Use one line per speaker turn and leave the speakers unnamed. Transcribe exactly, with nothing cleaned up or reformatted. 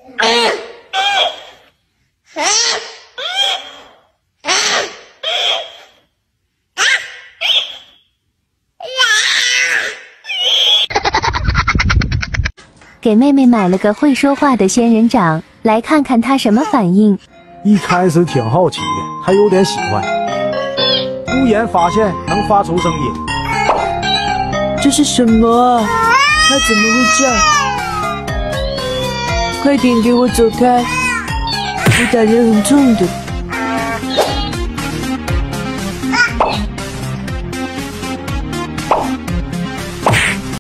给妹妹买了个会说话的仙人掌，来看看她什么反应。
一开始挺好奇的，还有点喜欢。突然发现能发出声音，
这是什么啊？它怎么会这样？快点给我走开！我打人很重的。